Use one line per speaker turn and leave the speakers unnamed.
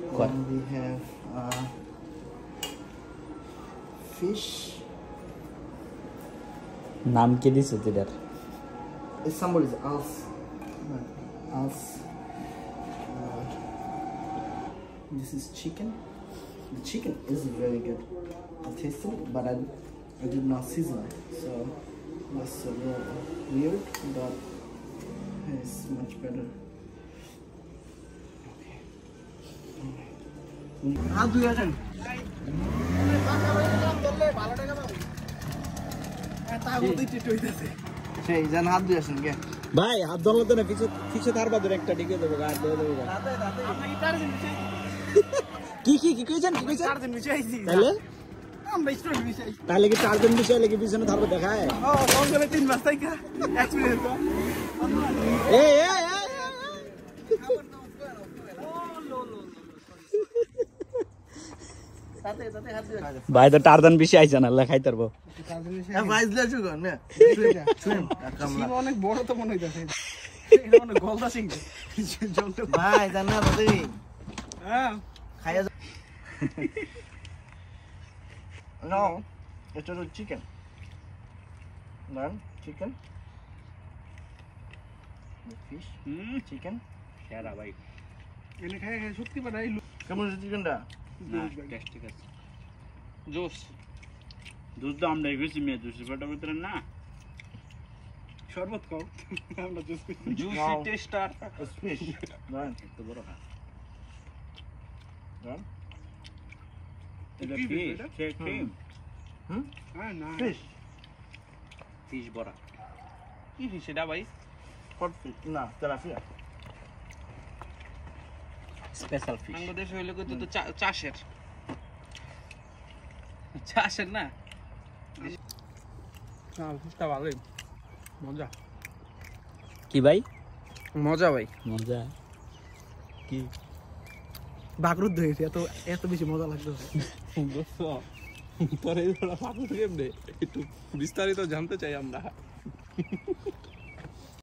What?
We have fish.
নাম কি দিছ এটার?
It's somebody's else. Else. This is chicken. The chicken is very good. I tasted it, but I did not season it, so that's a little weird, but it's much better. हाथ धुया जान সেই জান হাত ধুয়াছেন কে
ভাই হাত ধরলে তো না পিছে তার বাদর একটা ঢিকে দেবো হাত ধরে দেবো কি কইছেন চারজন মিশাইছি তাহলে আমরা স্টুডেন্ট মিশাই তাহলে কি চারজন মিশাইলে কি পিছনে ধরবে দেখায় ও কোন করে 3 মাস থেকে এক্সপেরিয়েন্স এই ভাই তো টারদান বেশি আইছে না আল্লাহ খাইতে পারবো
ভাই দিলাছো কোন না সিম অনেক বড় তো মনে হইতাছে এটা মানে গলদা সিং ভাই জানা বলি হ্যাঁ খাইয়া No, it's a chicken. Then chicken. The fish. Chicken.
সেরা ভাই
এনে খাই সত্যি বানাই কেমন আছে চিকেনটা
না টেস্ট ঠিক আছে জুস তো আমরা গেছি মে জুস ফটো ভিতরে না
শরবত খাও আমরা জুস
জুসি টেস্টার
ফিশ রান
একটু বড় খা
রান
এটা ফিশ ক্রিম
হ্যাঁ না
ফিশ বড়া কি ফিশ এটা ভাই
পট ফিশ না তেলাপিয়া
স্পেশাল ফিশ
বাংলাদেশ হইলে কত তো চাষের না ফিশটা ভালোই মজা
কি ভাই
মজা ভাই
মজা কি
বাকরুদ্ধ হয়েছে এত বেশি মজা লাগতো
তোর এই বাকরুদ্ধ কেমনে একটু বিস্তারিত জানতে চাই আমরা